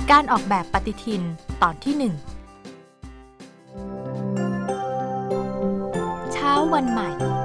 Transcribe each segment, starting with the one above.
การออกแบบปฏิทินตอนที่ 1เช้าวันใหม่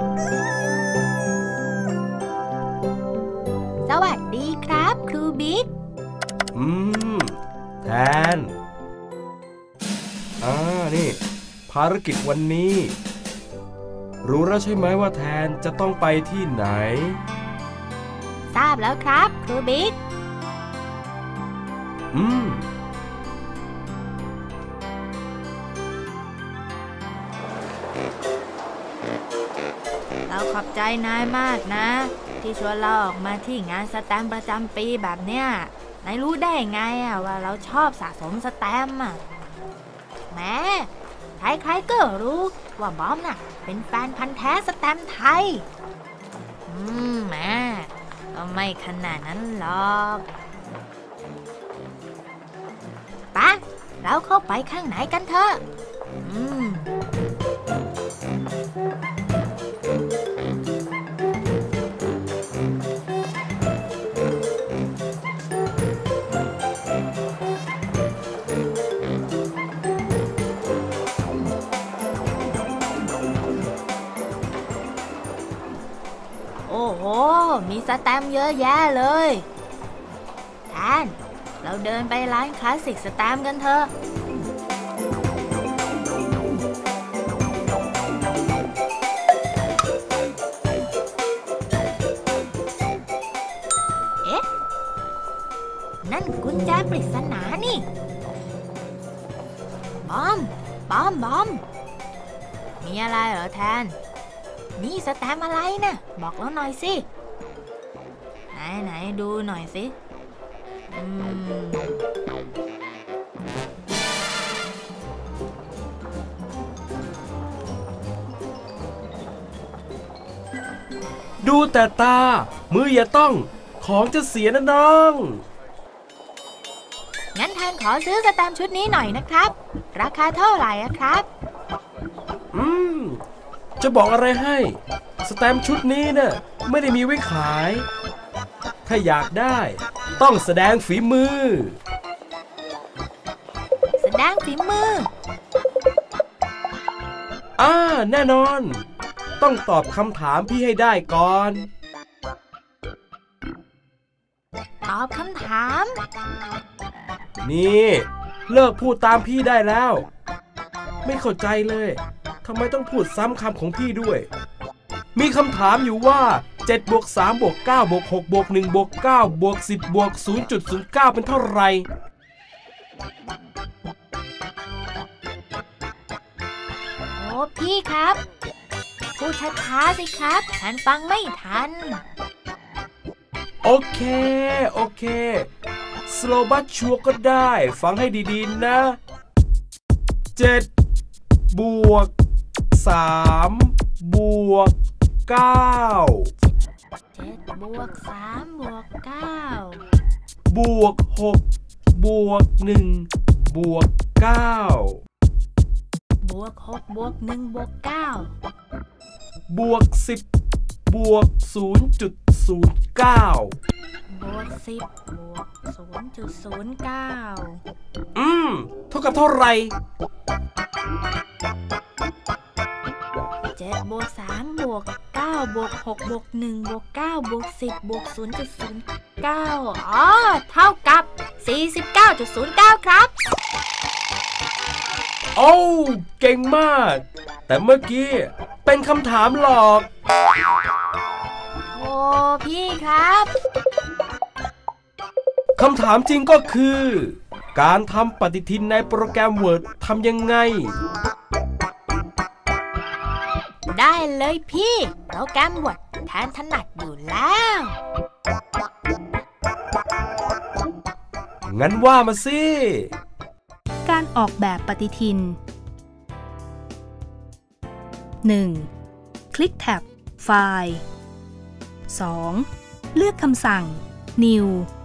สวัสดีครับครูบิ๊กแทนนี่ภารกิจวันนี้รู้แล้วใช่ไหมว่าแทนจะต้องไปที่ไหนทราบแล้วครับครูบิ๊กเราขอบใจนายมากนะที่ชวนเราออกมาที่งานสแตมป์ประจำปีแบบเนี้ยนายรู้ได้ไงว่าเราชอบสะสมสแตมป์แม้ใครๆก็รู้ว่าบอมน่ะเป็นแฟนพันธุ์แท้สแตมป์ไทยแม่ก็ไม่ขนาดนั้นหรอกไปเราเข้าไปข้างในกันเถอะโอ้โหมีสแตมป์เยอะแยะเลยแทนเราเดินไปร้านคลาสสิกสแตมป์กันเถอะเอ๊ะนั่นกุญแจปริศนานี่บอมมีอะไรเหรอแทนนี่สแตมป์อะไรนะบอกเราหน่อยสิไหนดูหน่อยสิดูแต่ตามืออย่าต้องของจะเสียนะน้องงั้นแทนขอซื้อสแตมป์ชุดนี้หน่อยนะครับราคาเท่าไหร่ครับจะบอกอะไรให้สแตมป์ชุดนี้เนี่ยไม่ได้มีไว้ขายถ้าอยากได้ต้องแสดงฝีมือแสดงฝีมือแน่นอนต้องตอบคำถามพี่ให้ได้ก่อนตอบคำถามนี่เลิกพูดตามพี่ได้แล้วไม่เข้าใจเลยทำไมต้องพูดซ้ำคำของพี่ด้วยมีคำถามอยู่ว่า7 บวก 3 บวก 9 บวก 6 บวก 1 บวก 9 บวก 10 บวก 0.09 เป็นเท่าไหร่โอ้พี่ครับพูดช้าๆสิครับฉันฟังไม่ทันโอเคสโลว์บัตชัวร์ก็ได้ฟังให้ดีๆนะ7 บวก 3 บวก 9 7 บวก 3 บวก 9 บวก 6 บวก 1 บวก 9 บวก 6 บวก 1 บวก 9 บวก 10 บวก 0.09 บวก 10 บวก 0.09 เท่ากับเท่าไหร่ 7 บวก 3 บวก 9 บวก 6 บวก 1 บวก 9 บวก 10 บวก 0.09 เท่ากับ 49.09 ครับโอ้เก่งมากแต่เมื่อกี้เป็นคำถามหลอกโอ้พี่ครับคำถามจริงก็คือการทำปฏิทินในโปรแกรม Word ทำยังไงได้เลยพี่โปรแกรม Word แทนถนัดอยู่แล้วงั้นว่ามาสิการออกแบบปฏิทิน 1. คลิกแท็บไฟล์ 2. เลือกคำสั่ง New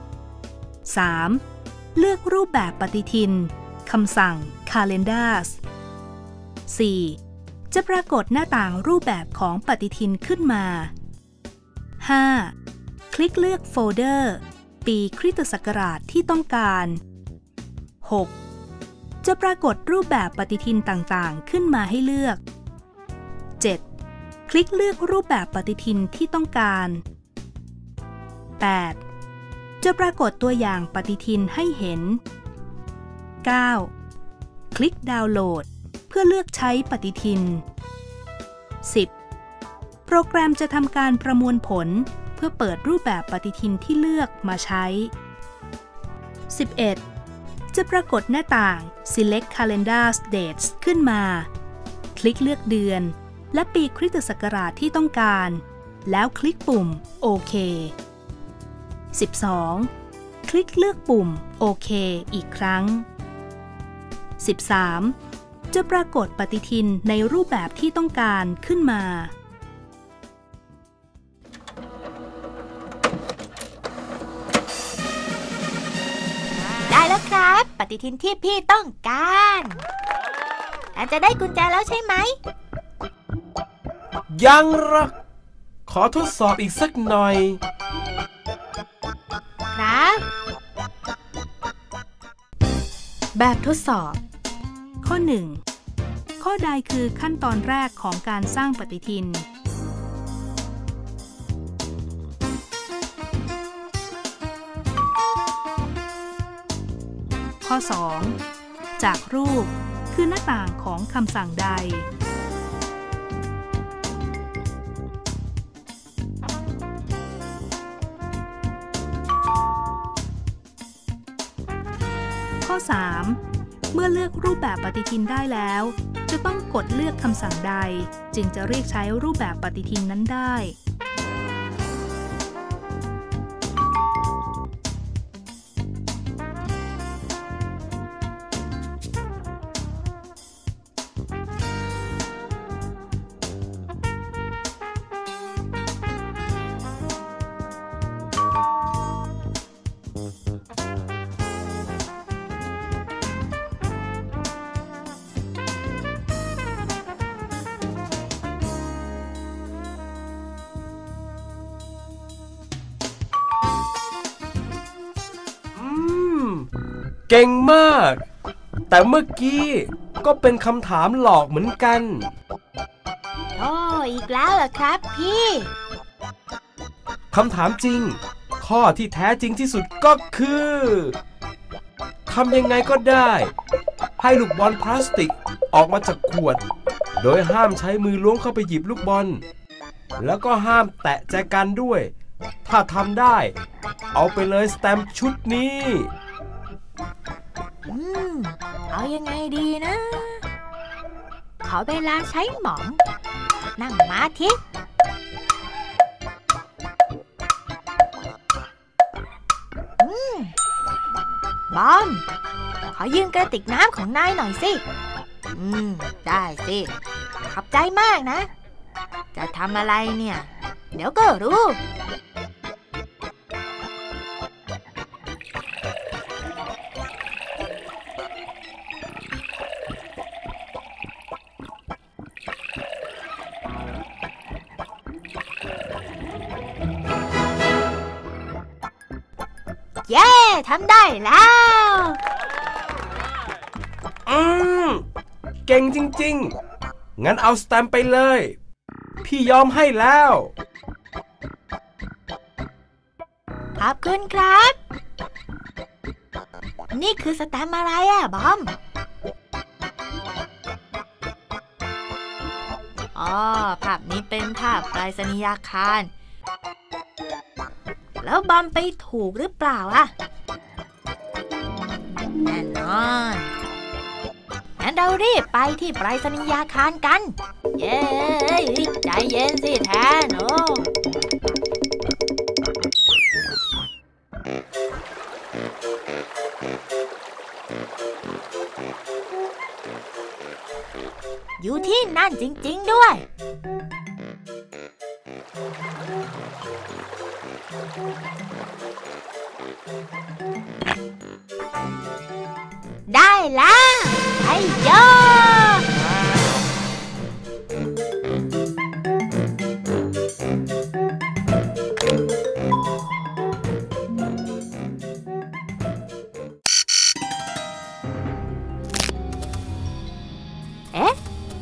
3. เลือกรูปแบบปฏิทินคำสั่ง Calendars 4. จะปรากฏหน้าต่างรูปแบบของปฏิทินขึ้นมา 5. คลิกเลือกโฟลเดอร์ปีคริสตศักราชที่ต้องการ 6. จะปรากฏรูปแบบปฏิทินต่างๆขึ้นมาให้เลือก 7. คลิกเลือกรูปแบบปฏิทินที่ต้องการ 8. จะปรากฏตัวอย่างปฏิทินให้เห็น 9. คลิกดาวน์โหลดเพื่อเลือกใช้ปฏิทิน 10. โปรแกรมจะทำการประมวลผลเพื่อเปิดรูปแบบปฏิทินที่เลือกมาใช้ 11. จะปรากฏหน้าต่าง Select Calendar Dates ขึ้นมาคลิกเลือกเดือนและปีคริสตศักราชที่ต้องการแล้วคลิกปุ่มโอเค 12. คลิกเลือกปุ่มโอเคอีกครั้ง 13. จะปรากฏปฏิทินในรูปแบบที่ต้องการขึ้นมาได้แล้วครับปฏิทินที่พี่ต้องการจะได้กุญแจแล้วใช่ไหมยังหรอกขอทดสอบอีกสักหน่อยครับแบบทดสอบข้อ 1. ข้อใดคือขั้นตอนแรกของการสร้างปฏิทินข้อ 2. จากรูปคือหน้าต่างของคำสั่งใดข้อ 3. เมื่อเลือกรูปแบบปฏิทินได้แล้วจะต้องกดเลือกคำสั่งใดจึงจะเรียกใช้รูปแบบปฏิทินนั้นได้เก่งมากแต่เมื่อกี้ก็เป็นคำถามหลอกเหมือนกันโอ้อีกแล้วเหรอครับพี่คำถามจริงข้อที่แท้จริงที่สุดก็คือทำยังไงก็ได้ให้ลูกบอลพลาสติกออกมาจากขวดโดยห้ามใช้มือล้วงเข้าไปหยิบลูกบอลแล้วก็ห้ามแตะแจกันด้วยถ้าทำได้เอาไปเลยสแตมป์ชุดนี้เอายังไงดีนะขอเวลาใช้หมองนั่งมาทิบอมขอยืมกระติกน้ำของนายหน่อยสิได้สิขอบใจมากนะจะทำอะไรเนี่ยเดี๋ยวก็รู้เย้ทำได้แล้วเก่งจริงๆงั้นเอาสแตมป์ไปเลยพี่ยอมให้แล้วขอบคุณครับนี่คือสแตมป์อะไรบอมภาพนี้เป็นภาพไปรษณียาคารแล้วบอมไปถูกหรือเปล่าแน่นอนงั้นเรารีบไปที่ไปรษณียาคารกันเย้ใจเย็นสิแทนอยู่ที่นั่นจริงๆด้วยได้แล้วไอ้โย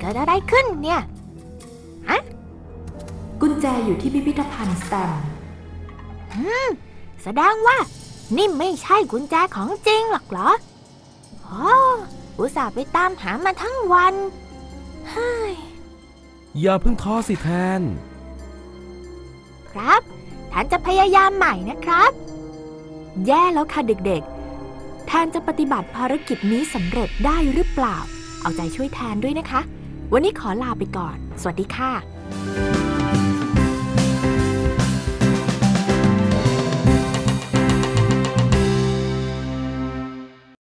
เกิดอะไรขึ้นเนี่ยฮะกุญแจอยู่ที่พิพิธภัณฑ์สแตมป์แสดงว่านี่ไม่ใช่กุญแจของจริงหรอกเหรออุตส่าห์ไปตามหามาทั้งวันเฮ้ยอย่าเพิ่งท้อสิแทนครับแทนจะพยายามใหม่นะครับแย่แล้วค่ะเด็กๆแทนจะปฏิบัติภารกิจนี้สำเร็จได้หรือเปล่าเอาใจช่วยแทนด้วยนะคะวันนี้ขอลาไปก่อนสวัสดีค่ะ